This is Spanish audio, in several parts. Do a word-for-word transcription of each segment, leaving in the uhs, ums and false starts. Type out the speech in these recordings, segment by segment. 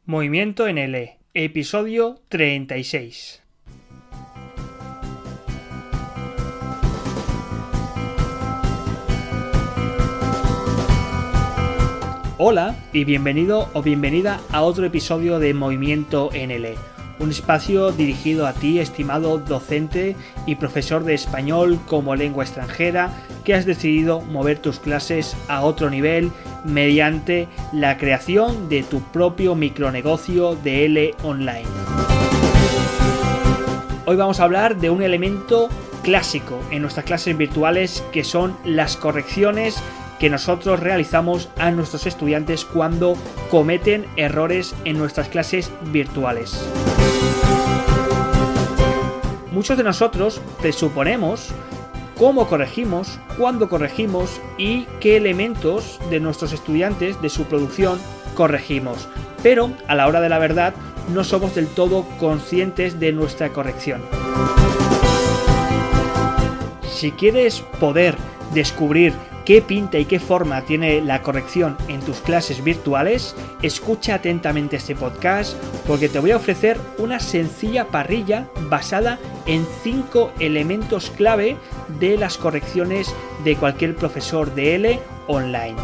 Movimiento N L, episodio treinta y seis. Hola y bienvenido o bienvenida a otro episodio de Movimiento N L, un espacio dirigido a ti, estimado docente y profesor de español como lengua extranjera, que has decidido mover tus clases a otro nivel mediante la creación de tu propio micronegocio de L online. Hoy vamos a hablar de un elemento clásico en nuestras clases virtuales, que son las correcciones que nosotros realizamos a nuestros estudiantes cuando cometen errores en nuestras clases virtuales. Muchos de nosotros presuponemos cómo corregimos, cuándo corregimos y qué elementos de nuestros estudiantes, de su producción, corregimos. Pero a la hora de la verdad no somos del todo conscientes de nuestra corrección. Si quieres poder descubrir qué pinta y qué forma tiene la corrección en tus clases virtuales, escucha atentamente este podcast, porque te voy a ofrecer una sencilla parrilla basada en cinco elementos clave de las correcciones de cualquier profesor de L online.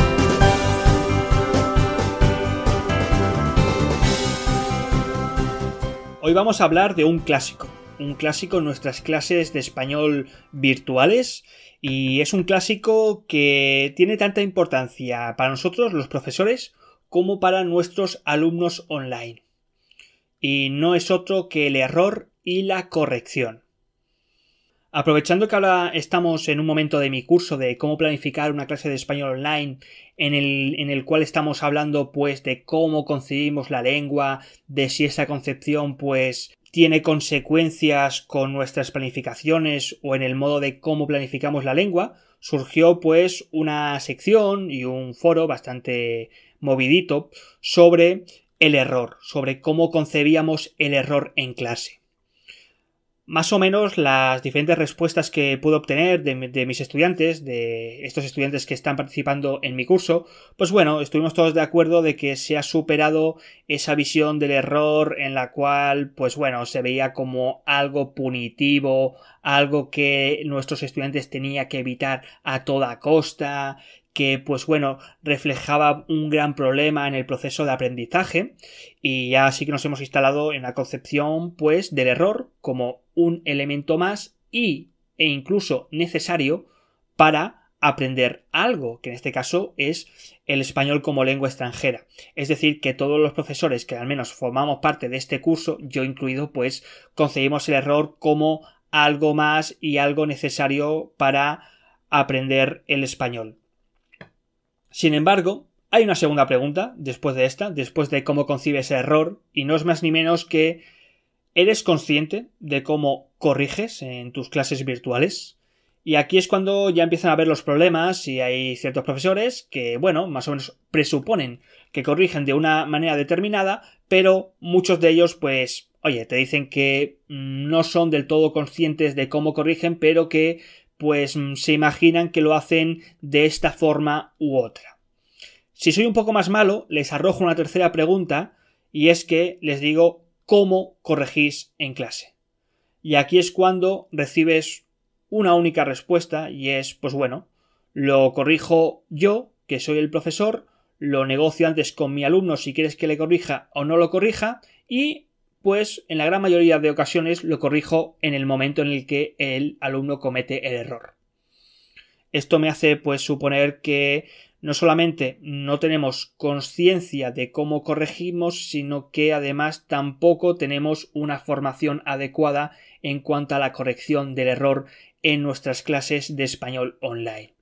Hoy vamos a hablar de un clásico, un clásico en nuestras clases de español virtuales. Y es un clásico que tiene tanta importancia para nosotros, los profesores, como para nuestros alumnos online. Y no es otro que el error y la corrección. Aprovechando que ahora estamos en un momento de mi curso de cómo planificar una clase de español online, en el, en el cual estamos hablando pues de cómo concebimos la lengua, de si esa concepción pues tiene consecuencias con nuestras planificaciones o en el modo de cómo planificamos la lengua, surgió pues una sección y un foro bastante movidito sobre el error, sobre cómo concebíamos el error en clase. Más o menos las diferentes respuestas que pude obtener de, de mis estudiantes, de estos estudiantes que están participando en mi curso, pues bueno, estuvimos todos de acuerdo de que se ha superado esa visión del error en la cual, pues bueno, se veía como algo punitivo, algo que nuestros estudiantes tenían que evitar a toda costa, que pues bueno, reflejaba un gran problema en el proceso de aprendizaje, y ya sí que nos hemos instalado en la concepción pues del error como un elemento más y e incluso necesario para aprender algo, que en este caso es el español como lengua extranjera. Es decir, que todos los profesores que al menos formamos parte de este curso, yo incluido, pues concebimos el error como algo más y algo necesario para aprender el español. Sin embargo, hay una segunda pregunta después de esta, después de cómo concibes el error, y no es más ni menos que ¿eres consciente de cómo corriges en tus clases virtuales? Y aquí es cuando ya empiezan a ver los problemas, y hay ciertos profesores que, bueno, más o menos presuponen que corrigen de una manera determinada, pero muchos de ellos, pues, oye, te dicen que no son del todo conscientes de cómo corrigen, pero que pues se imaginan que lo hacen de esta forma u otra. Si soy un poco más malo, les arrojo una tercera pregunta, y es que les digo ¿cómo corregís en clase? Y aquí es cuando recibes una única respuesta, y es, pues bueno, lo corrijo yo, que soy el profesor, lo negocio antes con mi alumno si quieres que le corrija o no lo corrija, y pues en la gran mayoría de ocasiones lo corrijo en el momento en el que el alumno comete el error. Esto me hace pues suponer que no solamente no tenemos conciencia de cómo corregimos, sino que además tampoco tenemos una formación adecuada en cuanto a la corrección del error en nuestras clases de español online.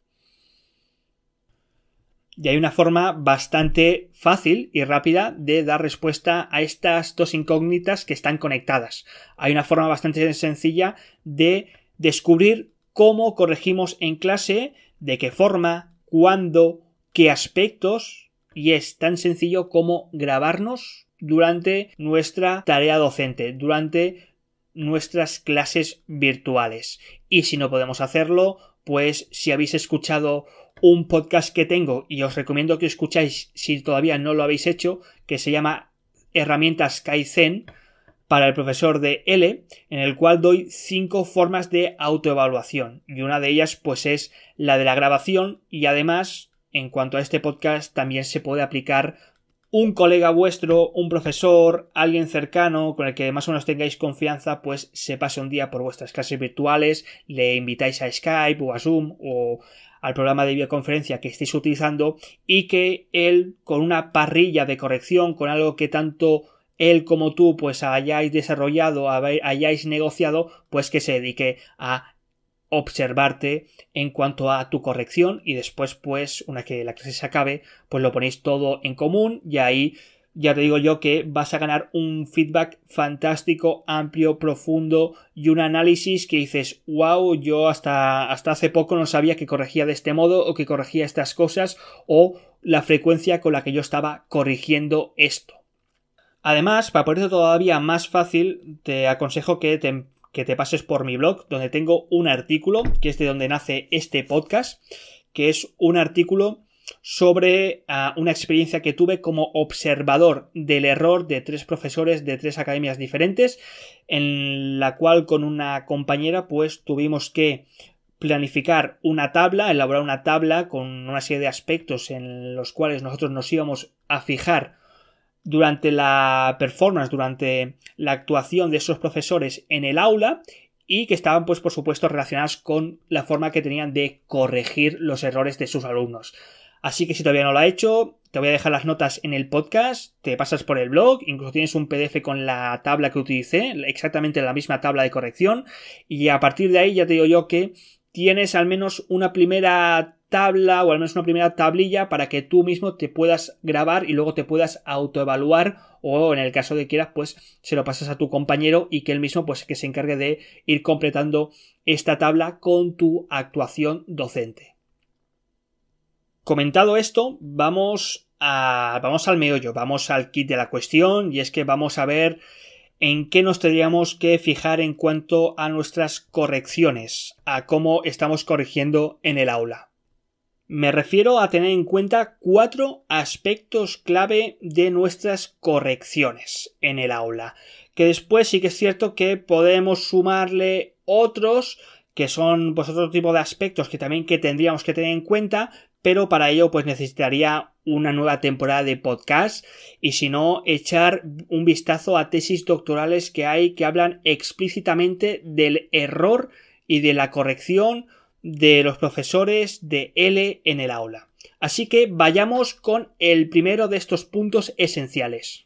Y hay una forma bastante fácil y rápida de dar respuesta a estas dos incógnitas que están conectadas. Hay una forma bastante sencilla de descubrir cómo corregimos en clase, de qué forma, cuándo, qué aspectos, y es tan sencillo como grabarnos durante nuestra tarea docente, durante nuestras clases virtuales. Y si no podemos hacerlo, pues si habéis escuchado un podcast que tengo, y os recomiendo que escucháis si todavía no lo habéis hecho, que se llama herramientas Kaizen para el profesor de L, en el cual doy cinco formas de autoevaluación. Y una de ellas pues es la de la grabación, y además, en cuanto a este podcast, también se puede aplicar un colega vuestro, un profesor, alguien cercano con el que más o menos tengáis confianza, pues se pase un día por vuestras clases virtuales, le invitáis a Skype o a Zoom o al programa de videoconferencia que estéis utilizando, y que él, con una parrilla de corrección, con algo que tanto él como tú pues hayáis desarrollado, hayáis negociado, pues que se dedique a observarte en cuanto a tu corrección, y después pues una que la clase se acabe pues lo ponéis todo en común, y ahí ya te digo yo que vas a ganar un feedback fantástico, amplio, profundo, y un análisis que dices wow, yo hasta, hasta hace poco no sabía que corregía de este modo o que corregía estas cosas, o la frecuencia con la que yo estaba corrigiendo esto. Además, para ponerlo todavía más fácil, te aconsejo que te, que te pases por mi blog, donde tengo un artículo, que es de donde nace este podcast, que es un artículo sobre uh, una experiencia que tuve como observador del error de tres profesores de tres academias diferentes, en la cual con una compañera pues tuvimos que planificar una tabla, elaborar una tabla con una serie de aspectos en los cuales nosotros nos íbamos a fijar durante la performance, durante la actuación de esos profesores en el aula, y que estaban pues por supuesto relacionadas con la forma que tenían de corregir los errores de sus alumnos. Así que si todavía no lo has hecho, te voy a dejar las notas en el podcast, te pasas por el blog, incluso tienes un P D F con la tabla que utilicé, exactamente la misma tabla de corrección, y a partir de ahí ya te digo yo que tienes al menos una primera tabla o al menos una primera tablilla para que tú mismo te puedas grabar y luego te puedas autoevaluar, o en el caso de que quieras pues se lo pasas a tu compañero y que él mismo pues que se encargue de ir completando esta tabla con tu actuación docente. Comentado esto, vamos a vamos al meollo, vamos al kit de la cuestión, y es que vamos a ver en qué nos tendríamos que fijar en cuanto a nuestras correcciones, a cómo estamos corrigiendo en el aula. Me refiero a tener en cuenta cuatro aspectos clave de nuestras correcciones en el aula, que después sí que es cierto que podemos sumarle otros que son pues otro tipo de aspectos que también que tendríamos que tener en cuenta, pero para ello pues necesitaría una nueva temporada de podcast, y si no, echar un vistazo a tesis doctorales que hay que hablan explícitamente del error y de la corrección de los profesores de L en el aula. Así que vayamos con el primero de estos puntos esenciales.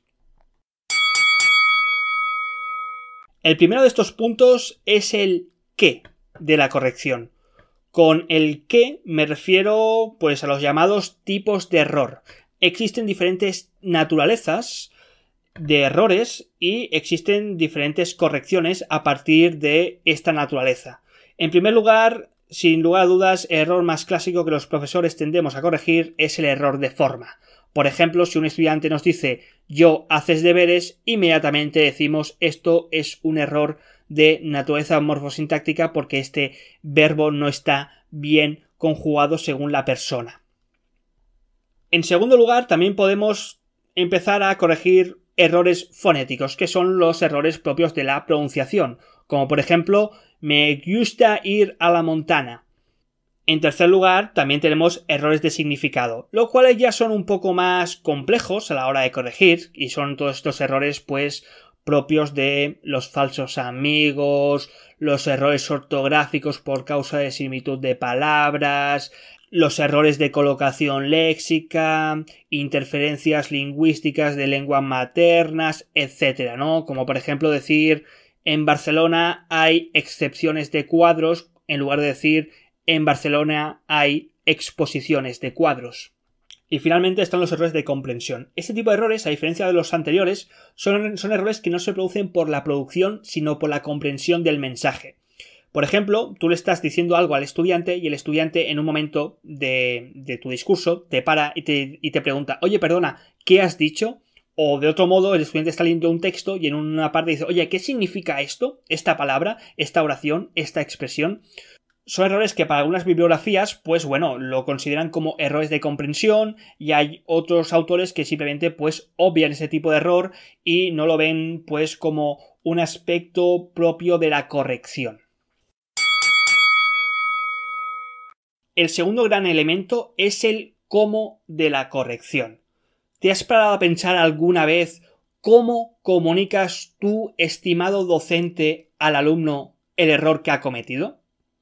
El primero de estos puntos es el qué de la corrección. Con el qué me refiero pues a los llamados tipos de error. Existen diferentes naturalezas de errores y existen diferentes correcciones a partir de esta naturaleza. En primer lugar, sin lugar a dudas, el error más clásico que los profesores tendemos a corregir es el error de forma. Por ejemplo, si un estudiante nos dice yo haces deberes, inmediatamente decimos esto es un error de naturaleza morfosintáctica porque este verbo no está bien conjugado según la persona. En segundo lugar, también podemos empezar a corregir errores fonéticos, que son los errores propios de la pronunciación, como por ejemplo me gusta ir a la montaña. En tercer lugar, también tenemos errores de significado, los cuales ya son un poco más complejos a la hora de corregir, y son todos estos errores pues propios de los falsos amigos, los errores ortográficos por causa de similitud de palabras, los errores de colocación léxica, interferencias lingüísticas de lenguas maternas, etcétera, ¿no? Como por ejemplo decir en Barcelona hay excepciones de cuadros en lugar de decir en Barcelona hay exposiciones de cuadros. Y finalmente están los errores de comprensión. Este tipo de errores, a diferencia de los anteriores, son, son errores que no se producen por la producción, sino por la comprensión del mensaje. Por ejemplo, tú le estás diciendo algo al estudiante y el estudiante en un momento de, de tu discurso te para y te, y te pregunta, oye, perdona, ¿qué has dicho? O de otro modo, el estudiante está leyendo un texto y en una parte dice, oye, ¿qué significa esto? Esta palabra, esta oración, esta expresión. Son errores que para algunas bibliografías, pues bueno, lo consideran como errores de comprensión, y hay otros autores que simplemente pues obvian ese tipo de error y no lo ven pues como un aspecto propio de la corrección. El segundo gran elemento es el cómo de la corrección. ¿Te has parado a pensar alguna vez cómo comunicas tú, estimado docente, al alumno el error que ha cometido?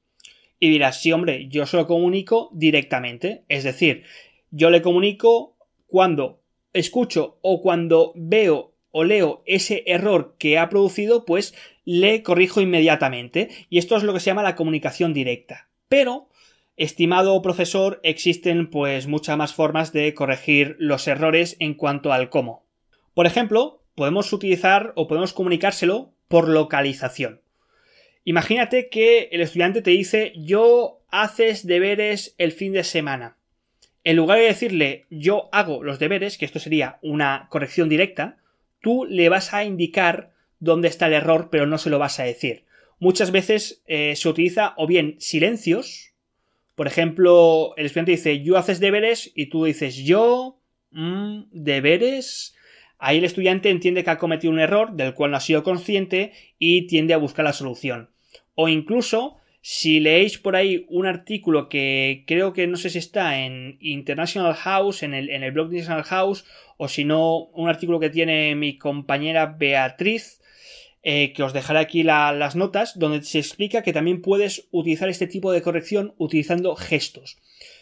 Y dirás, sí, hombre, yo se lo comunico directamente. Es decir, yo le comunico cuando escucho o cuando veo o leo ese error que ha producido, pues le corrijo inmediatamente. Y esto es lo que se llama la comunicación directa. Pero, estimado profesor, existen pues muchas más formas de corregir los errores en cuanto al cómo. Por ejemplo, podemos utilizar o podemos comunicárselo por localización. Imagínate que el estudiante te dice yo haces deberes el fin de semana. En lugar de decirle yo hago los deberes, que esto sería una corrección directa, tú le vas a indicar dónde está el error, pero no se lo vas a decir. Muchas veces eh, se utiliza o bien silencios. Por ejemplo, el estudiante dice yo haces deberes y tú dices yo, mmm, deberes. Ahí el estudiante entiende que ha cometido un error del cual no ha sido consciente y tiende a buscar la solución. O incluso, si leéis por ahí un artículo que creo que no sé si está en International House, en el, en el blog de International House, o si no, un artículo que tiene mi compañera Beatriz, eh, que os dejaré aquí la, las notas, donde se explica que también puedes utilizar este tipo de corrección utilizando gestos.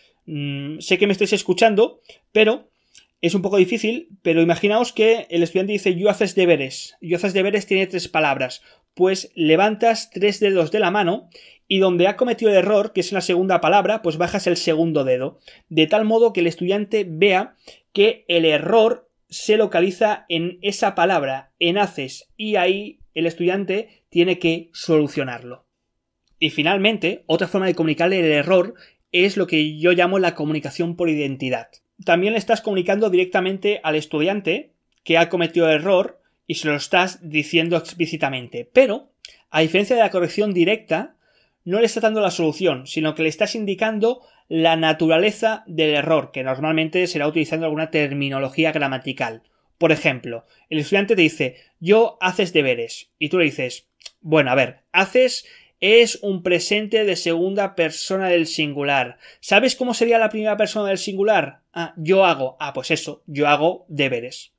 Mm, sé que me estáis escuchando, pero es un poco difícil, pero imaginaos que el estudiante dice yo haces deberes. Yo haces deberes tiene tres palabras. Pues levantas tres dedos de la mano y donde ha cometido el error, que es en la segunda palabra, pues bajas el segundo dedo. De tal modo que el estudiante vea que el error se localiza en esa palabra, en haces, y ahí el estudiante tiene que solucionarlo. Y finalmente, otra forma de comunicarle el error es lo que yo llamo la comunicación por identidad. También le estás comunicando directamente al estudiante que ha cometido el error y se lo estás diciendo explícitamente. Pero, a diferencia de la corrección directa, no le estás dando la solución, sino que le estás indicando la naturaleza del error, que normalmente será utilizando alguna terminología gramatical. Por ejemplo, el estudiante te dice, yo haces deberes, y tú le dices, bueno, a ver, haces es un presente de segunda persona del singular. ¿Sabes cómo sería la primera persona del singular? Ah, yo hago. Ah, pues eso, yo hago deberes.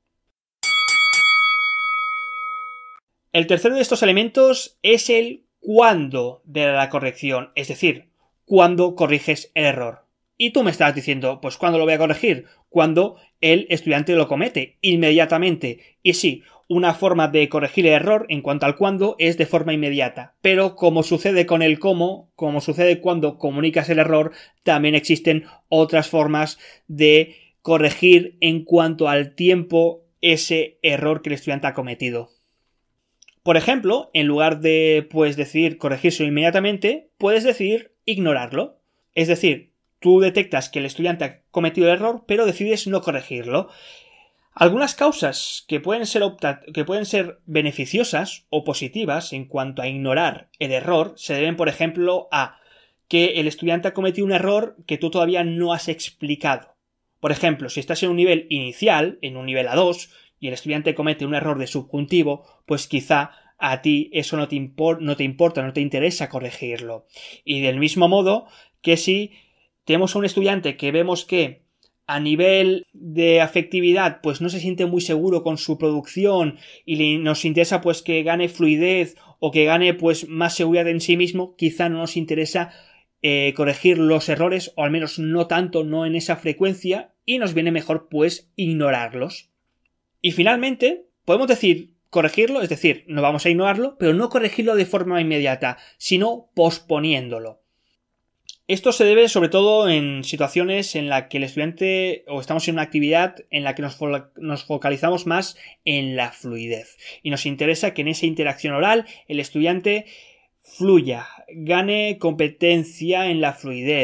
El tercero de estos elementos es el cuándo de la corrección, es decir, cuándo corriges el error. Y tú me estás diciendo, pues ¿cuándo lo voy a corregir? Cuando el estudiante lo comete, inmediatamente. Y sí, una forma de corregir el error en cuanto al cuándo es de forma inmediata. Pero como sucede con el cómo, como sucede cuando comunicas el error, también existen otras formas de corregir en cuanto al tiempo ese error que el estudiante ha cometido. Por ejemplo, en lugar de pues decidir corregirlo inmediatamente, puedes decidir ignorarlo. Es decir, tú detectas que el estudiante ha cometido el error, pero decides no corregirlo. Algunas causas que pueden ser, opta- que pueden ser beneficiosas o positivas en cuanto a ignorar el error se deben, por ejemplo, a que el estudiante ha cometido un error que tú todavía no has explicado. Por ejemplo, si estás en un nivel inicial, en un nivel A dos, y el estudiante comete un error de subjuntivo, pues quizá a ti eso no te, impor- no te importa, no te interesa corregirlo. Y del mismo modo que si tenemos a un estudiante que vemos que a nivel de afectividad pues no se siente muy seguro con su producción y le, nos interesa pues que gane fluidez o que gane pues más seguridad en sí mismo, quizá no nos interesa eh, corregir los errores, o al menos no tanto, no en esa frecuencia, y nos viene mejor pues ignorarlos. Y finalmente, podemos decir corregirlo, es decir, no vamos a ignorarlo, pero no corregirlo de forma inmediata, sino posponiéndolo. Esto se debe sobre todo en situaciones en las que el estudiante o estamos en una actividad en la que nos, fo- nos focalizamos más en la fluidez y nos interesa que en esa interacción oral el estudiante fluya, gane competencia en la fluidez,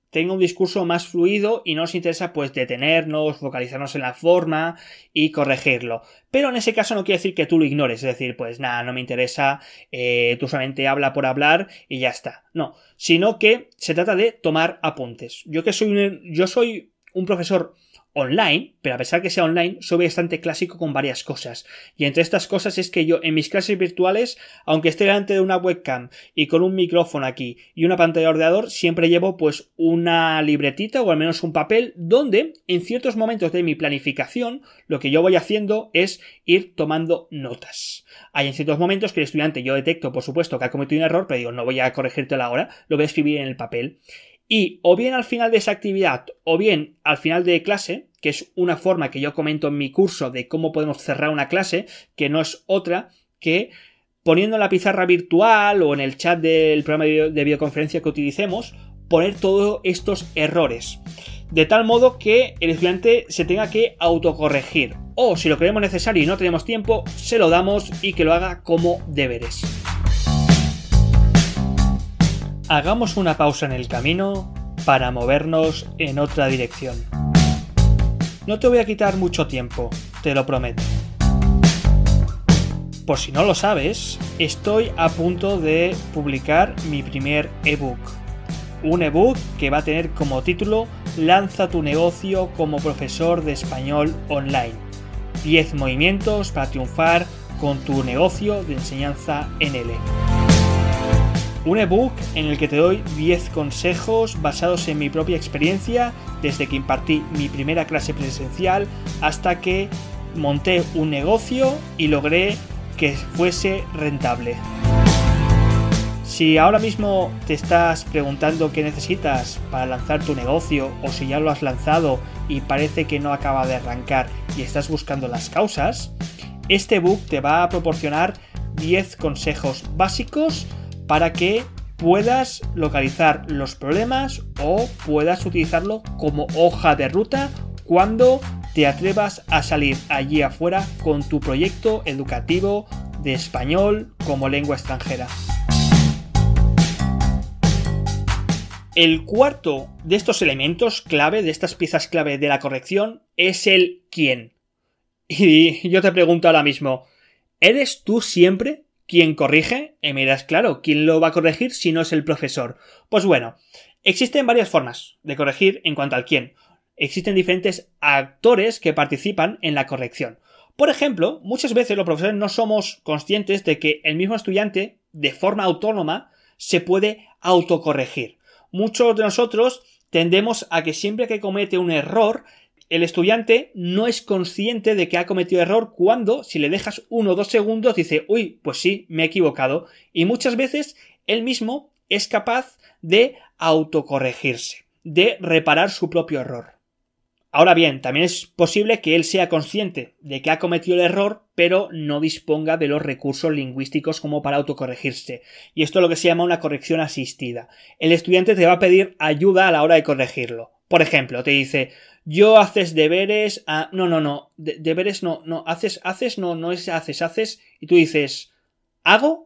tenga un discurso más fluido y no nos interesa pues detenernos, focalizarnos en la forma y corregirlo. Pero en ese caso no quiere decir que tú lo ignores, es decir, pues nada, no me interesa, eh, tú solamente habla por hablar y ya está. No, sino que se trata de tomar apuntes. Yo que soy un, yo soy un profesor online, pero a pesar que sea online, soy bastante clásico con varias cosas. Y entre estas cosas es que yo en mis clases virtuales, aunque esté delante de una webcam y con un micrófono aquí y una pantalla de ordenador, siempre llevo pues una libretita o al menos un papel donde en ciertos momentos de mi planificación lo que yo voy haciendo es ir tomando notas. Hay en ciertos momentos que el estudiante yo detecto, por supuesto, que ha cometido un error, pero digo, no voy a corregírtelo ahora, lo voy a escribir en el papel. Y o bien al final de esa actividad o bien al final de clase, que es una forma que yo comento en mi curso de cómo podemos cerrar una clase, que no es otra que poniendo en la pizarra virtual o en el chat del programa de videoconferencia que utilicemos, poner todos estos errores. De tal modo que el estudiante se tenga que autocorregir. O si lo creemos necesario y no tenemos tiempo, se lo damos y que lo haga como deberes. Hagamos una pausa en el camino para movernos en otra dirección. No te voy a quitar mucho tiempo, te lo prometo. Por si no lo sabes, estoy a punto de publicar mi primer ebook. Un ebook que va a tener como título Lanza tu negocio como profesor de español online. diez movimientos para triunfar con tu negocio de enseñanza N L. Un ebook en el que te doy diez consejos basados en mi propia experiencia desde que impartí mi primera clase presencial hasta que monté un negocio y logré que fuese rentable. Si ahora mismo te estás preguntando qué necesitas para lanzar tu negocio o si ya lo has lanzado y parece que no acaba de arrancar y estás buscando las causas, este ebook te va a proporcionar diez consejos básicos para que puedas localizar los problemas o puedas utilizarlo como hoja de ruta cuando te atrevas a salir allí afuera con tu proyecto educativo de español como lengua extranjera. El cuarto de estos elementos clave, de estas piezas clave de la corrección, es el quién. Y yo te pregunto ahora mismo, ¿eres tú siempre quien corrige? Y me dirás, claro, ¿quién lo va a corregir si no es el profesor? Pues bueno, existen varias formas de corregir en cuanto al quién. Existen diferentes actores que participan en la corrección. Por ejemplo, muchas veces los profesores no somos conscientes de que el mismo estudiante, de forma autónoma, se puede autocorregir. Muchos de nosotros tendemos a que siempre que comete un error, el estudiante no es consciente de que ha cometido error cuando, si le dejas uno o dos segundos, dice, uy, pues sí, me he equivocado. Y muchas veces él mismo es capaz de autocorregirse, de reparar su propio error. Ahora bien, también es posible que él sea consciente de que ha cometido el error, pero no disponga de los recursos lingüísticos como para autocorregirse. Y esto es lo que se llama una corrección asistida. El estudiante te va a pedir ayuda a la hora de corregirlo. Por ejemplo, te dice, yo haces deberes, a... no, no, no, de deberes no, no, haces, haces, no, no es haces, haces, y tú dices, ¿hago?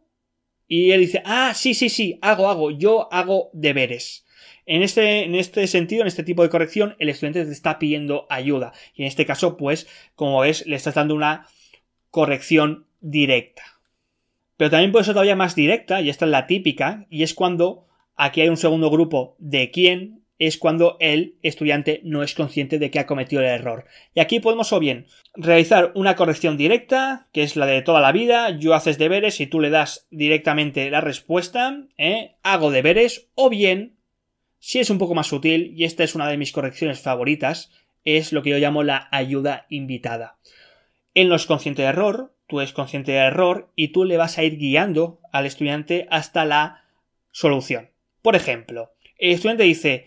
Y él dice, ah, sí, sí, sí, hago, hago, yo hago deberes. En este, en este sentido, en este tipo de corrección, el estudiante te está pidiendo ayuda. Y en este caso, pues, como ves, le estás dando una corrección directa. Pero también puede ser todavía más directa, y esta es la típica, y es cuando aquí hay un segundo grupo de quién, es cuando el estudiante no es consciente de que ha cometido el error. Y aquí podemos o bien realizar una corrección directa, que es la de toda la vida, yo haces deberes y tú le das directamente la respuesta, ¿eh? Hago deberes, o bien, si es un poco más sutil, y esta es una de mis correcciones favoritas, es lo que yo llamo la ayuda invitada. Él no es consciente de error, tú eres consciente de error, y tú le vas a ir guiando al estudiante hasta la solución. Por ejemplo, el estudiante dice,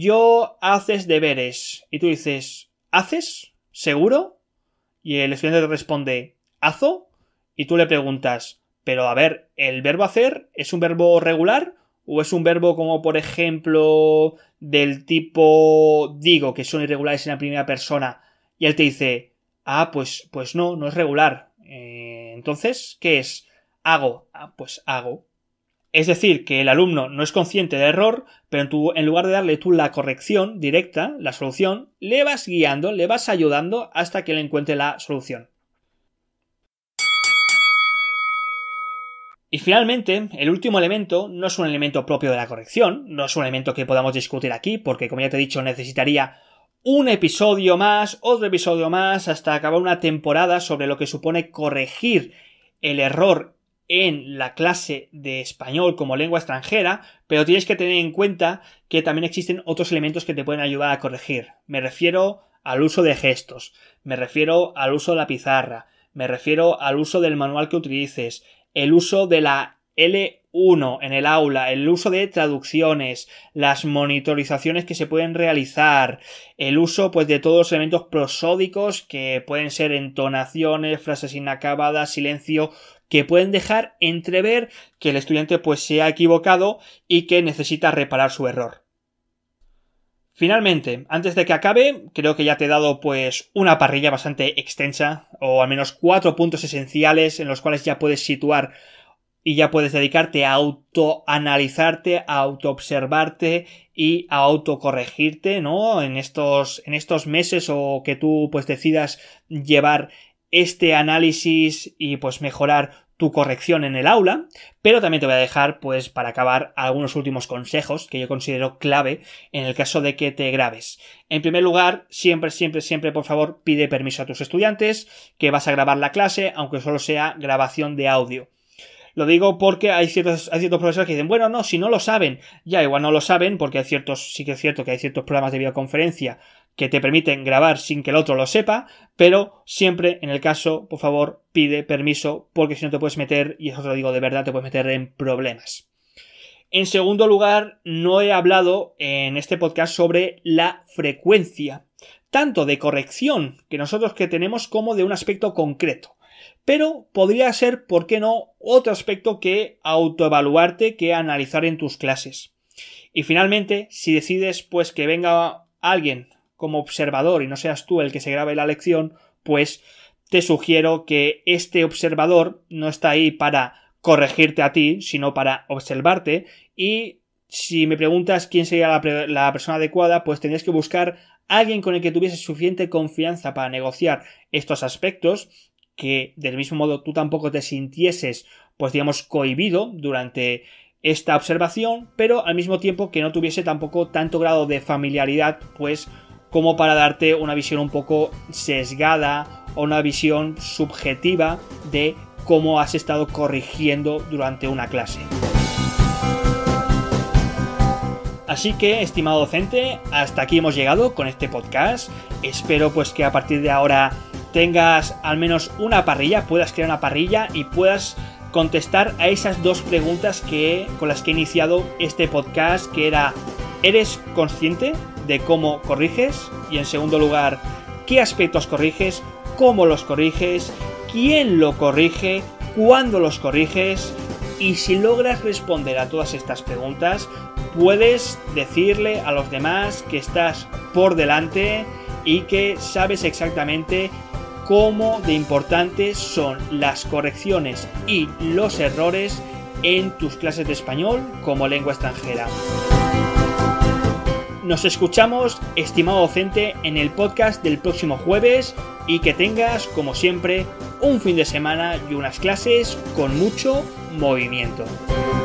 yo haces deberes, y tú dices, ¿haces? ¿Seguro? Y el estudiante te responde, ¿hazo? Y tú le preguntas, pero a ver, ¿el verbo hacer es un verbo regular? ¿O es un verbo como, por ejemplo, del tipo digo, que son irregulares en la primera persona? Y él te dice, ah, pues, pues no, no es regular. Eh, entonces, ¿qué es? Hago. Ah, pues hago. Es decir, que el alumno no es consciente del error, pero tú, en lugar de darle tú la corrección directa, la solución, le vas guiando, le vas ayudando hasta que él encuentre la solución. Y finalmente, el último elemento no es un elemento propio de la corrección, no es un elemento que podamos discutir aquí, porque como ya te he dicho, necesitaría un episodio más, otro episodio más, hasta acabar una temporada sobre lo que supone corregir el error en la clase de español como lengua extranjera, pero tienes que tener en cuenta que también existen otros elementos que te pueden ayudar a corregir. Me refiero al uso de gestos, me refiero al uso de la pizarra, me refiero al uso del manual que utilices, el uso de la L uno en el aula, el uso de traducciones, las monitorizaciones que se pueden realizar, el uso pues de todos los elementos prosódicos que pueden ser entonaciones, frases inacabadas, silencio, que pueden dejar entrever que el estudiante pues se ha equivocado y que necesita reparar su error. Finalmente, antes de que acabe, creo que ya te he dado pues una parrilla bastante extensa, o al menos cuatro puntos esenciales en los cuales ya puedes situar y ya puedes dedicarte a autoanalizarte, a autoobservarte y a autocorregirte, ¿no? En estos, en estos meses o que tú pues decidas llevar este análisis y pues mejorar tu corrección en el aula, pero también te voy a dejar pues para acabar algunos últimos consejos que yo considero clave en el caso de que te grabes. En primer lugar, siempre, siempre, siempre por favor pide permiso a tus estudiantes que vas a grabar la clase, aunque solo sea grabación de audio. Lo digo porque hay ciertos, hay ciertos profesores que dicen, bueno, no, si no lo saben, ya igual no lo saben, porque hay ciertos, sí que es cierto que hay ciertos programas de videoconferencia que te permiten grabar sin que el otro lo sepa, pero siempre en el caso, por favor, pide permiso, porque si no te puedes meter, y eso te lo digo de verdad, te puedes meter en problemas. En segundo lugar, no he hablado en este podcast sobre la frecuencia, tanto de corrección que nosotros que tenemos como de un aspecto concreto. Pero podría ser, ¿por qué no?, otro aspecto que autoevaluarte, que analizar en tus clases. Y finalmente, si decides pues que venga alguien como observador y no seas tú el que se grabe la lección, pues te sugiero que este observador no está ahí para corregirte a ti, sino para observarte. Y si me preguntas quién sería la, la persona adecuada, pues tendrías que buscar a alguien con el que tuviese suficiente confianza para negociar estos aspectos, que del mismo modo tú tampoco te sintieses, pues digamos, cohibido durante esta observación, pero al mismo tiempo que no tuviese tampoco tanto grado de familiaridad, pues como para darte una visión un poco sesgada o una visión subjetiva de cómo has estado corrigiendo durante una clase. Así que, estimado docente, hasta aquí hemos llegado con este podcast. Espero pues que a partir de ahora tengas al menos una parrilla, puedas crear una parrilla y puedas contestar a esas dos preguntas que, con las que he iniciado este podcast, que era, ¿eres consciente de cómo corriges? Y en segundo lugar, ¿qué aspectos corriges? ¿Cómo los corriges? ¿Quién lo corrige? ¿Cuándo los corriges? Y si logras responder a todas estas preguntas, puedes decirle a los demás que estás por delante y que sabes exactamente cómo de importantes son las correcciones y los errores en tus clases de español como lengua extranjera. Nos escuchamos, estimado docente, en el podcast del próximo jueves y que tengas, como siempre, un fin de semana y unas clases con mucho movimiento.